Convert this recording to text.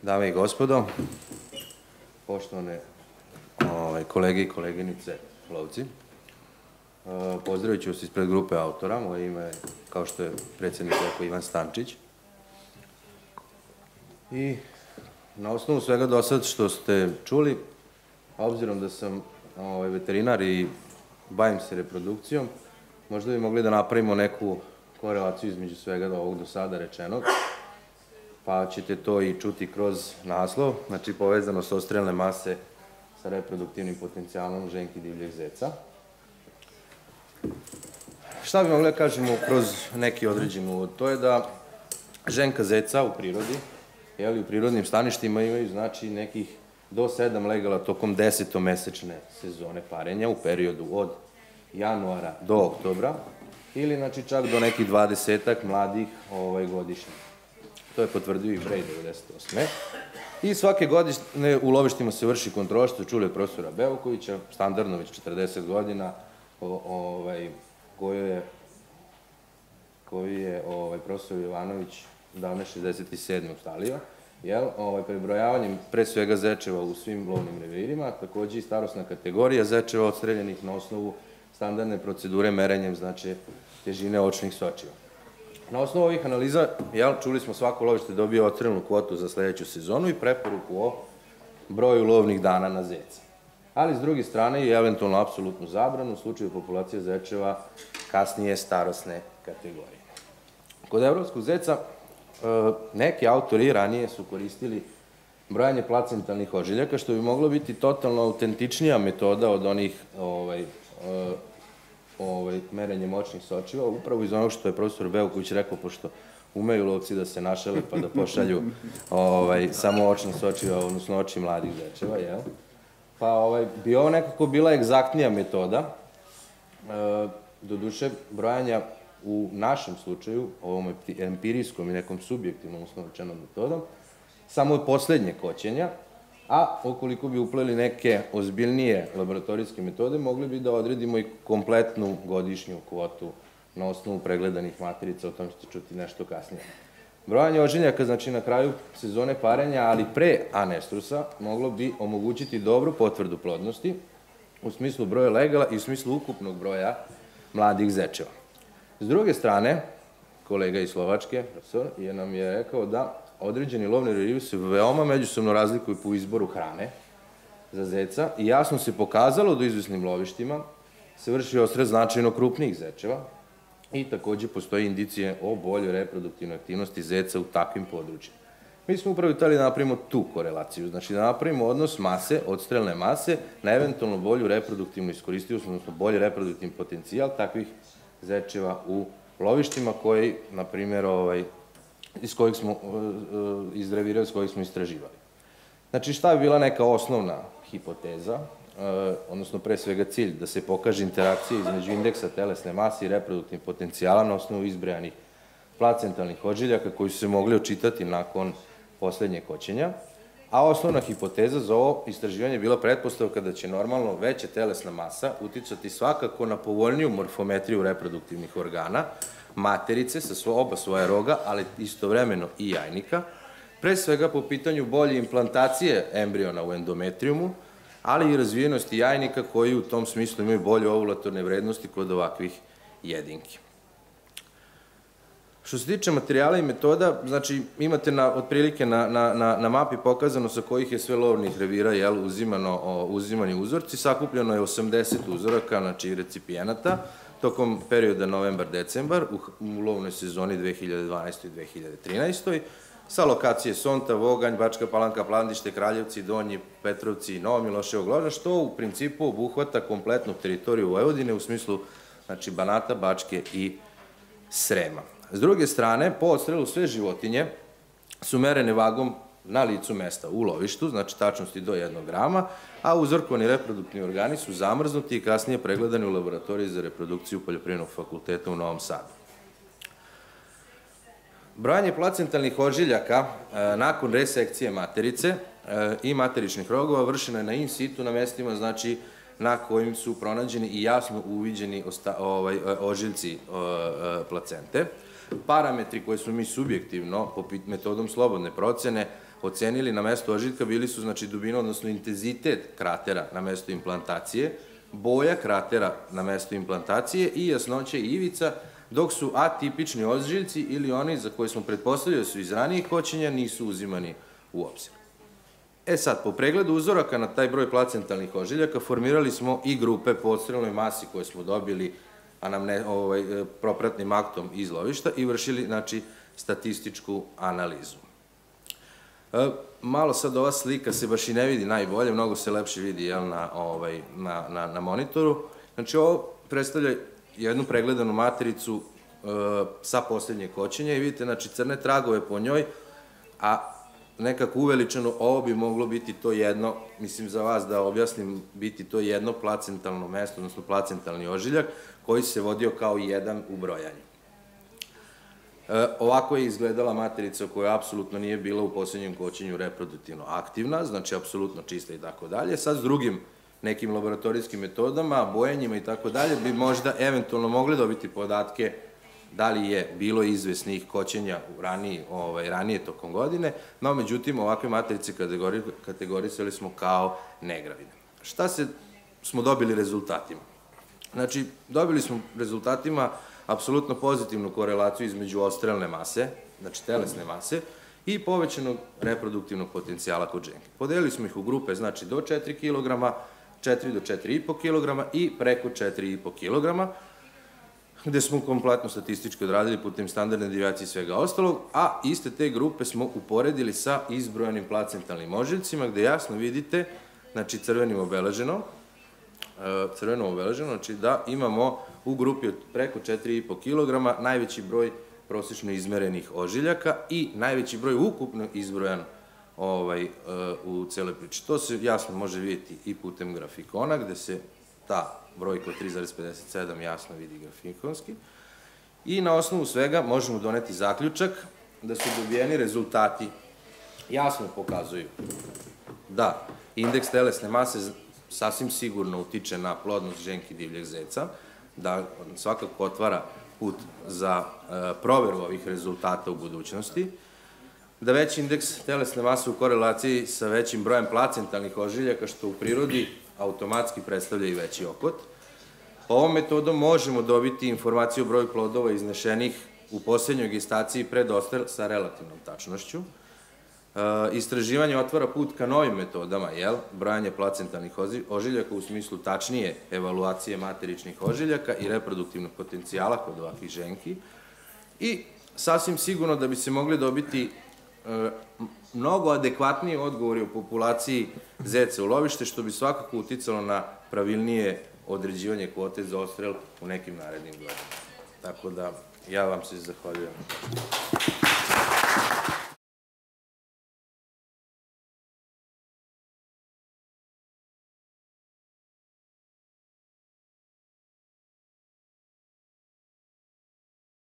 Dame i gospodo, poštovane kolege i koleginice lovci, pozdravit ću vas ispred grupe autora. Moje ime je, kao što je predsjednik rekao, Ivan Stančić. I na osnovu svega do sad što ste čuli, obzirom da sam veterinar i bavim se reprodukcijom, možda bi mogli da napravimo neku korelaciju između svega ovog do sada rečenog, pa ćete to i čuti kroz naslov, znači povezanost odstrelne mase sa reproduktivnim potencijalom ženki divljeg zeca. Šta bi mogli da kažemo kroz neki određen uvod? To je da ženka zeca u prirodi, u prirodnim staništima imaju znači nekih do 7 legala tokom 10-mesečne sezone parenja u periodu od januara do oktobra ili znači čak do nekih 20-ak mladih godišnjih. To je potvrdio i Brej 98. I svake godine u lovištima se vrši kontrola, što ste čuli od profesora Beokovića, standardno već 40 godina, koju je profesor Jovanović davne 67. ustalio, prebrojavanjem pre svega zečeva u svim lovnim revirima, takođe i starosna kategorija zečeva odstreljenih na osnovu standardne procedure merenjem, znači, težine očnih sočiva. Na osnovu ovih analiza, čuli smo, svako lovište dobije odstrelnu kvotu za sledeću sezonu i preporuku o broju lovnih dana na zeca. Ali, s druge strane, i eventualno apsolutnu zabranu u slučaju populacije zečeva kasnije starosne kategorije. Kod evropskog zeca, neki autori ranije su koristili brojanje placentalnih ožiljaka, što bi moglo biti totalno autentičnija metoda od onih merenje moćnih sočiva, upravo iz onog što je profesor Beoković rekao, pošto umeju lovci da se našale pa da pošalju samo očna sočiva, odnosno oči mladih zečeva, pa bi ovo nekako bila egzaktnija metoda, doduše brojanja u našem slučaju, ovom empirijskom i nekom subjektivnom uslovčenom metodom, samo od poslednje koćenja, a ukoliko bi upleli neke ozbiljnije laboratorijske metode, mogli bi da odredimo i kompletnu godišnju kvotu na osnovu pregledanih materica, o tom ćete čuti nešto kasnije. Brojanje ožiljaka, znači na kraju sezone parenja, ali pre anestrusa, moglo bi omogućiti dobru potvrdu plodnosti u smislu broja legala i u smislu ukupnog broja mladih zečeva. S druge strane, kolega iz Slovačke, profesor, nam je rekao da određeni lovni revivi se veoma međusobno razlikuju po izboru hrane za zeca i jasno se pokazalo da u izvisnim lovištima se vrši odstrel značajno krupnijih zečeva i takođe postoje indicije o boljoj reproduktivnoj aktivnosti zeca u takvim područjima. Mi smo upravo hteli da napravimo tu korelaciju, znači da napravimo odnos mase, odstrelne mase, na eventualno bolju reproduktivnu iskoristivost, odnosno bolji reproduktivni potencijal takvih zečeva u lovištima koji, na primjer, iz revira s kojih smo istraživali. Znači, šta bi bila neka osnovna hipoteza, odnosno pre svega cilj, da se pokaže interakcija između indeksa telesne mase i reproduktivnih potencijala na osnovu izbrojanih placentalnih ožiljaka koji su se mogli očitati nakon poslednje koćenja, a osnovna hipoteza za ovo istraživanje je bila pretpostavka da će normalno veća telesna masa uticati svakako na povoljniju morfometriju reproduktivnih organa, materice sa oba svoja roga, ali istovremeno i jajnika, pre svega po pitanju bolje implantacije embriona u endometrijumu, ali i razvijenosti jajnika koji u tom smislu imaju bolje ovulatorne vrednosti kod ovakvih jedinki. Što se tiče materijala i metoda, znači imate otprilike na mapi pokazano sa kojih je sve lovnih revira uzimani uzorci, sakupljeno je 80 uzoraka, znači recipijenata, tokom perioda novembar-decembar u lovnoj sezoni 2012. i 2013. sa lokacije Sonta, Voganj, Bačka Palanka, Plandište, Kraljevci, Donji, Petrovci i Novo Miloševo Loža, što u principu obuhvata kompletnu teritoriju Vojvodine u smislu Banata, Bačke i Srema. S druge strane, po odstrelu sve životinje su merene vagom na licu mesta u lovištu, znači tačnosti do 1 grama, a uzorkovani reproduktivni organi su zamrznuti i kasnije pregledani u laboratoriji za reprodukciju Poljoprivrednog fakulteta u Novom Sadu. Brojanje placentalnih ožiljaka nakon resekcije materice i materičnih rogova vršeno je na in situ na mestima, znači na kojim su pronađeni i jasno uviđeni ožiljci placente. Parametri koje smo mi subjektivno, metodom slobodne procene, ocenili na mesto ožiljka bili su, znači, dubina, odnosno intenzitet kratera na mesto implantacije, boja kratera na mesto implantacije i jasnoća ivica, dok su atipični ožiljci ili oni za koje smo pretpostavljali da su iz ranijih kočenja nisu uzimani u obzir. Sad, po pregledu uzoraka na taj broj placentalnih ožiljaka formirali smo i grupe po odstrelnoj masi koje smo dobili propratnim aktom iz lovišta i vršili, znači, statističku analizu. Malo sad ova slika se baš i ne vidi najbolje, mnogo se lepše vidi na monitoru. Znači, ovo predstavlja jednu pregledanu matericu sa posljednje kočenja i vidite, znači, crne tragove po njoj, a nekako uveličano ovo bi moglo biti to jedno, mislim za vas da objasnim, biti to jedno placentalno mesto, odnosno placentalni ožiljak, koji se vodio kao jedan u brojanju. Ovako je izgledala materica koja apsolutno nije bila u posljednjem kočenju reproduktivno aktivna, znači apsolutno čista i tako dalje. Sad s drugim nekim laboratorijskim metodama, bojanjima i tako dalje, bi možda eventualno mogli dobiti podatke da li je bilo izvesnih kočenja ranije tokom godine, no međutim ovakve materice kategorisali smo kao negravide. Šta smo dobili rezultatima? Znači, dobili smo rezultatima apsolutno pozitivnu korelaciju između odstrelne mase, znači telesne mase, i povećanog reproduktivnog potencijala kod ženke. Podelili smo ih u grupe, znači, do 4 kg, 4 do 4,5 kg i preko 4,5 kg, gde smo kompletno statistički odradili putem standardne devijacije i svega ostalog, a iste te grupe smo uporedili sa izbrojanim placentalnim ožiljcima, gde jasno vidite, znači crveno obeleženo, znači da imamo u grupi od preko 4,5 kg najveći broj prosečno izmerenih ožiljaka i najveći broj ukupno izbrojan u celoj priči. To se jasno može vidjeti i putem grafikona, gde se ta brojka od 3,57 jasno vidi grafikonski. I na osnovu svega možemo doneti zaključak da su dobijeni rezultati jasno pokazuju da indeks telesne mase sasvim sigurno utiče na plodnost ženki divljeg zeca, da svakako otvara put za proveru ovih rezultata u budućnosti, da veći indeks telesne mase u korelaciji sa većim brojem placentalnih ožiljaka, što u prirodi automatski predstavlja i veći okot. Ovom metodom možemo dobiti informaciju o broju plodova iznešenih u posljednjoj gestaciji pred odstrel sa relativnom tačnošću. Istraživanje otvara put ka novim metodama, brojanje placentalnih ožiljaka u smislu tačnije evaluacije materičnih ožiljaka i reproduktivnog potencijala kod ovakvih ženki. I sasvim sigurno da bi se mogli dobiti mnogo adekvatniji odgovori o populaciji zeca u lovište, što bi svakako uticalo na pravilnije određivanje kvote za odstrel u nekim narednim godinama. Tako da, ja vam se zahvaljujem.